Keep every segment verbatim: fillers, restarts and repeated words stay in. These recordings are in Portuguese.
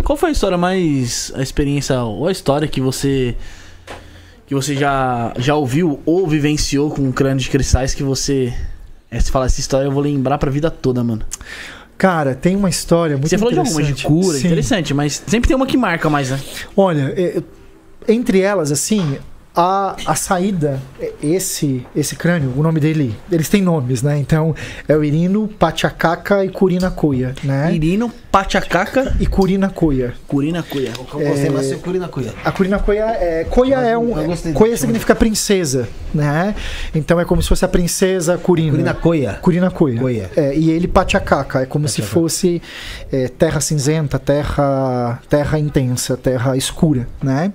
Qual foi a história mais... A experiência ou a história que você... Que você já, já ouviu ou vivenciou com o crânio de cristais que você... É, se falar essa história eu vou lembrar pra vida toda, mano. Cara, tem uma história muito você interessante. Você falou de alguma de cura, Sim. interessante, mas sempre tem uma que marca mais, né? Olha, é, entre elas, assim... A, a saída, esse, esse crânio, o nome dele, eles têm nomes, né? Então, é o Irino, Pachacaca e Curinacoia, né? Irino, Pachacaca e Curinacoia. Curinacoia. O que eu gostei mais é Curinacoia. A Curinacoia é... Coia é um... Coia significa princesa, né? Então, é como se fosse a princesa Curina. Curinacoia. Curinacoia. Coia. É, e ele, Pachacaca, é como Pachacaca. se fosse é, terra cinzenta, terra, terra intensa, terra escura, né?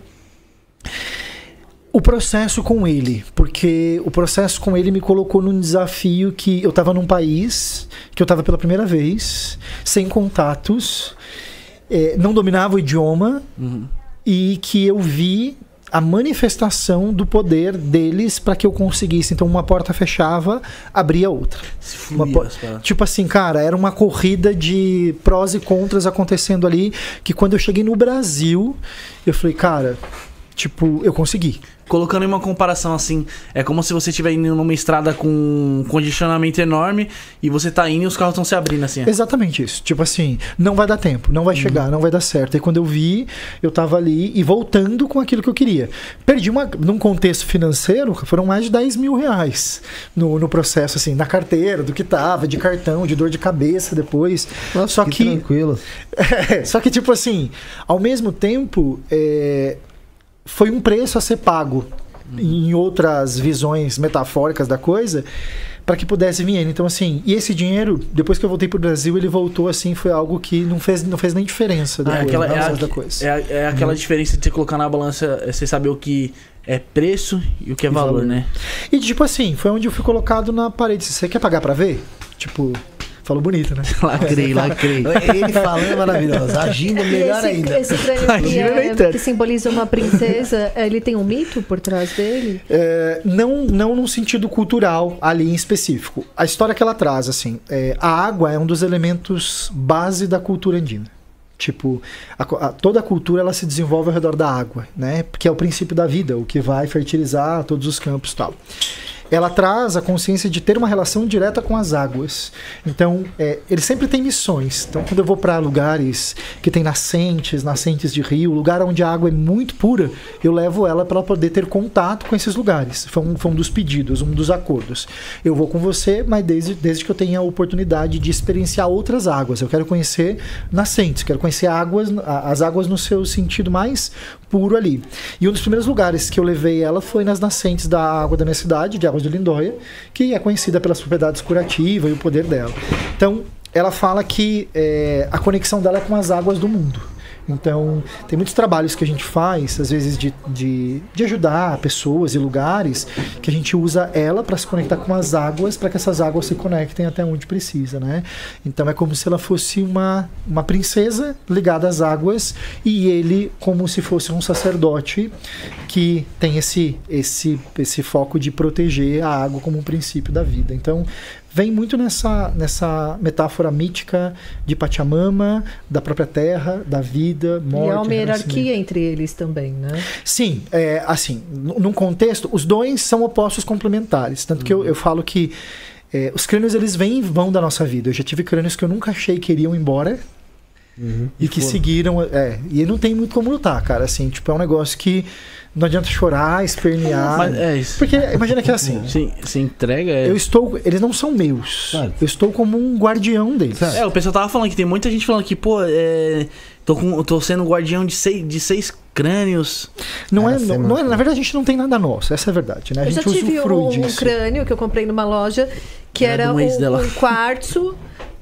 O processo com ele, porque o processo com ele me colocou num desafio que eu estava num país, que eu estava pela primeira vez, sem contatos, é, não dominava o idioma, uhum. e que eu vi a manifestação do poder deles para que eu conseguisse. Então uma porta fechava, abria outra. Uma po- tipo assim, cara, era uma corrida de prós e contras acontecendo ali, que quando eu cheguei no Brasil, eu falei, cara, tipo, eu consegui. Colocando em uma comparação assim, é como se você estiver indo numa estrada com um condicionamento enorme e você tá indo e os carros estão se abrindo assim. Exatamente isso. Tipo assim, não vai dar tempo, não vai uhum. chegar, não vai dar certo. E quando eu vi, eu tava ali e voltando com aquilo que eu queria. Perdi uma, num contexto financeiro, foram mais de dez mil reais no, no processo, assim, na carteira, do que tava, de cartão, de dor de cabeça depois. Nossa, só que, que tranquilo. É, só que, tipo assim, ao mesmo tempo, é, foi um preço a ser pago uhum. em outras visões metafóricas da coisa para que pudesse vir ele. Então, assim, e esse dinheiro, depois que eu voltei pro Brasil, ele voltou, assim, foi algo que não fez, não fez nem diferença ah, depois, aquela, né, é, a, da coisa. É, é aquela uhum. diferença de você colocar na balança, você saber o que é preço e o que é valor, valor, né? E, tipo assim, foi onde eu fui colocado na parede. Você quer pagar para ver? Tipo... Falou bonito, né? Lacrei, lacrei. Ele falando é maravilhoso. Agindo melhor esse, ainda. Esse crânio que, é, que simboliza uma princesa, ele tem um mito por trás dele? É, não, não num sentido cultural ali em específico. A história que ela traz, assim, é, a água é um dos elementos base da cultura andina. Tipo, a, a, toda a cultura ela se desenvolve ao redor da água, né? Porque é o princípio da vida, o que vai fertilizar todos os campos e tal. Ela traz a consciência de ter uma relação direta com as águas. Então, é, ele sempre tem missões. Então, quando eu vou para lugares que tem nascentes, nascentes de rio, lugar onde a água é muito pura, eu levo ela para ela poder ter contato com esses lugares. Foi um, foi um dos pedidos, um dos acordos. Eu vou com você, mas desde, desde que eu tenha a oportunidade de experienciar outras águas. Eu quero conhecer nascentes, quero conhecer águas, as águas no seu sentido mais puro ali. E um dos primeiros lugares que eu levei ela foi nas nascentes da água da minha cidade, de água de Lindóia, que é conhecida pelas propriedades curativas e o poder dela. Então, ela fala que é, a conexão dela é com as águas do mundo. Então, tem muitos trabalhos que a gente faz, às vezes, de, de, de ajudar pessoas e lugares, que a gente usa ela para se conectar com as águas, para que essas águas se conectem até onde precisa, né? Então, é como se ela fosse uma, uma princesa ligada às águas e ele como se fosse um sacerdote que tem esse, esse, esse foco de proteger a água como um princípio da vida. Então, vem muito nessa, nessa metáfora mítica de Pachamama, da própria terra, da vida, morte. E há uma hierarquia entre eles também, né? Sim, é, assim, num contexto, os dois são opostos complementares. Tanto uhum. que eu, eu falo que é, os crânios, eles vêm e vão da nossa vida. Eu já tive crânios que eu nunca achei que iriam embora. Uhum. E, e que foram. seguiram. É, e não tem muito como lutar, cara. Assim, tipo, é um negócio que não adianta chorar, espernear. Mas é isso. Porque imagina que é assim. Se, se entrega. É... Eu estou. Eles não são meus. Claro. Eu estou como um guardião deles. É, o pessoal tava falando que tem muita gente falando que, pô, é, tô, com, tô sendo guardião de seis, de seis crânios. Não é, não, não é. Na verdade, a gente não tem nada nosso. Essa é a verdade, né? A eu gente já tive usufrui um, disso. um crânio que eu comprei numa loja que era, era um, um quartzo.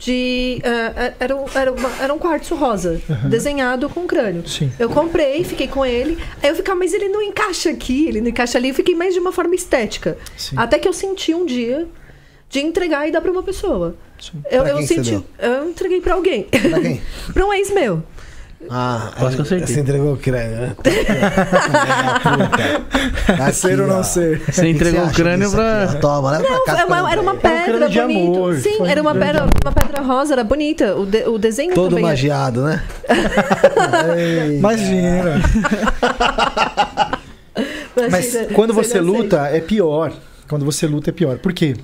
De, uh, era, um, era, uma, era um quartzo rosa, uhum. desenhado com crânio. Sim. Eu comprei, fiquei com ele. Aí eu ficava, mas ele não encaixa aqui, ele não encaixa ali. Eu fiquei mais de uma forma estética. Sim. Até que eu senti um dia de entregar e dar pra uma pessoa. Sim. Eu, eu senti. Eu entreguei pra alguém. Pra quem? Pra um ex meu. Ah, Quase que eu acertei. Você entregou o crânio, né? Ser ou não ser. Você entregou o crânio pra... Toma, leva pra casa. Era uma, era uma Era um pedra crânio de bonita. amor. Sim, Foi era um uma crânio de pedra, uma pedra rosa, era bonita. O, de, o desenho Todo também. magiado, né? Imagina. Era... Mas Imagina, quando sem você inocente. luta, é pior. Quando você luta, é pior. Por quê?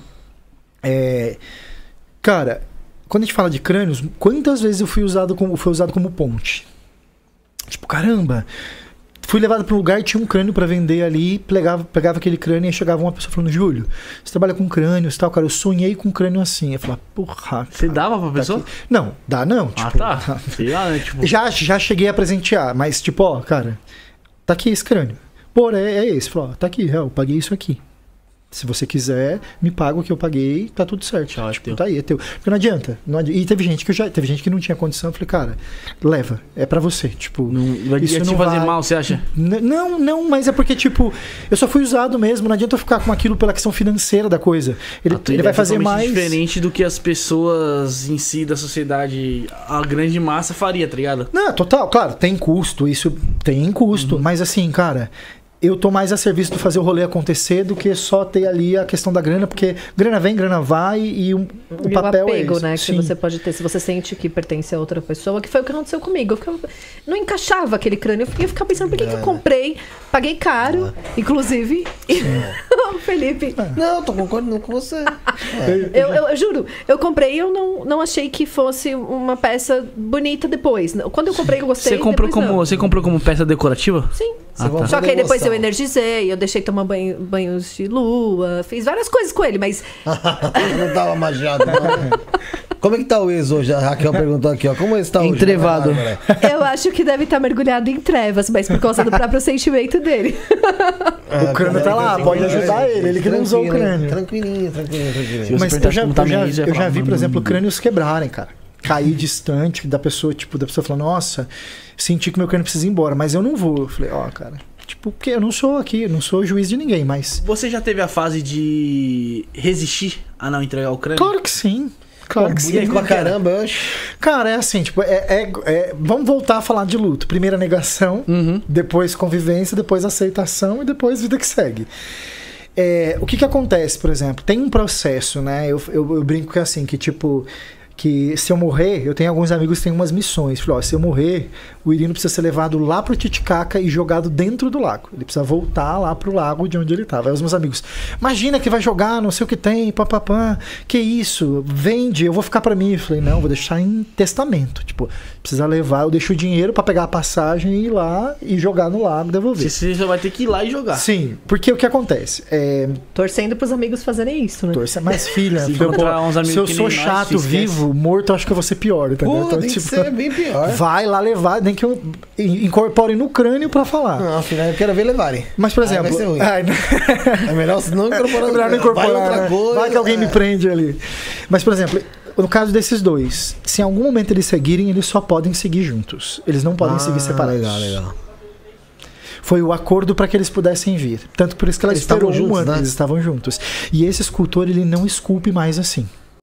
É... Cara, quando a gente fala de crânios, quantas vezes eu fui usado como, fui usado como ponte? Tipo, caramba, fui levado para um lugar e tinha um crânio para vender ali, pegava, pegava aquele crânio e chegava uma pessoa falando, Júlio, você trabalha com crânios e tal, cara, eu sonhei com um crânio assim. Eu falava, porra, cara, Você dava pra tá pessoa? aqui. Não, dá não. Ah, Tipo, tá. Sei lá, né? Tipo... já, já cheguei a presentear, mas tipo, ó, cara, tá aqui esse crânio. Pô, é, é esse. Falou, ó, tá aqui, eu paguei isso aqui. Se você quiser, me paga o que eu paguei, tá tudo certo. Tchau, é tipo, teu. tá aí, é teu. Porque não adianta, não adianta. E teve gente que eu já, teve gente que não tinha condição, eu falei, cara, leva, é pra você, tipo, Não vai isso ia te não fazer vai- mal, você acha? N- Não, não, mas é porque, tipo, eu só fui usado mesmo, não adianta eu ficar com aquilo pela questão financeira da coisa. Ele, A tua ele ideia vai é fazer totalmente mais. diferente do que as pessoas em si da sociedade, a grande massa faria, tá ligado? Não, total, claro, tem custo, isso tem custo, mas assim, cara, eu tô mais a serviço de fazer o rolê acontecer do que só ter ali a questão da grana, porque grana vem, grana vai e um, o E papel o apego, é esse. né, que Sim. você pode ter, se você sente que pertence a outra pessoa, que foi o que aconteceu comigo. Eu ficava- não encaixava aquele crânio, eu ia ficar pensando, por que, que eu comprei? Paguei caro, inclusive. E o Felipe, Não, tô concordando com você. eu, eu- eu juro, eu comprei e eu não, não achei que fosse uma peça bonita depois. Quando eu comprei, eu gostei. Você comprou depois como, não. você comprou como peça decorativa? Sim. Ah, tá. Só que aí depois eu Devoção. energizei, eu deixei tomar banho, banhos de lua, fiz várias coisas com ele, mas Não tava magiado, não. Como é que tá o ex hoje? A Raquel perguntou aqui, ó. Como está hoje? Entrevado. eu acho que deve estar mergulhado em trevas, mas por causa do próprio sentimento dele. O crânio tá lá, pode ajudar ele, ele que não usou o crânio. Tranquilinho, tranquilinho, tranquilinho. Se você Mas eu perguntasse já, como tá eu já, minha ex, eu ia eu já falar, vi, por mano, exemplo, não- crânios quebrarem, cara. Cair distante da pessoa, tipo, da pessoa falando, nossa, senti que meu crânio precisa ir embora, mas eu não vou. Eu falei, ó, cara, tipo, porque eu não sou aqui, eu não sou juiz de ninguém, mas. Você já teve a fase de resistir a não entregar o crânio? Claro que sim. Claro que sim. Bonito pra caramba, eu acho. Cara, é assim, tipo, é, é- é- vamos voltar a falar de luto. Primeiro a negação, Uhum. depois convivência, depois aceitação e depois vida que segue. É, o que que acontece, por exemplo? Tem um processo, né? Eu, eu, eu brinco que é assim, que tipo... Que se eu morrer, eu tenho alguns amigos que têm umas missões. Falei, ó, se eu morrer, o Irino precisa ser levado lá pro Titicaca e jogado dentro do lago. Ele precisa voltar lá pro lago de onde ele tava. Aí os meus amigos, imagina que vai jogar, não sei o que tem, papapá. Que isso? Vende, eu vou ficar pra mim. Eu falei, não, vou deixar em testamento. Tipo, precisa levar, eu deixo o dinheiro pra pegar a passagem e ir lá e jogar no lago e devolver. Você já vai ter que ir lá e jogar. Sim, porque o que acontece? É, Torcendo pros amigos fazerem isso, né? torça, mas filha, Se eu- encontrar uns amigos se eu que sou nem nós, chato, se esquece. vivo, morto, eu acho que eu vou ser pior, entendeu? Pô, Então, tem que tipo, ser bem pior. vai lá levar, nem que eu incorpore no crânio pra falar. Não, afinal, eu quero ver levarem. Mas, por Aí exemplo, vai ser ruim. ai, não- É melhor se não incorporar. melhor não incorporar, Vai outra né? coisa. Vai que alguém me é. prende ali. Mas, por exemplo, no caso desses dois, se em algum momento eles seguirem, eles só podem seguir juntos. Eles não podem Ah, seguir separados. Legal, legal. Foi o acordo para que eles pudessem vir. Tanto por isso que ela Eles esperou estavam um juntos, ano, né? eles estavam juntos. E esse escultor, ele não esculpe mais assim.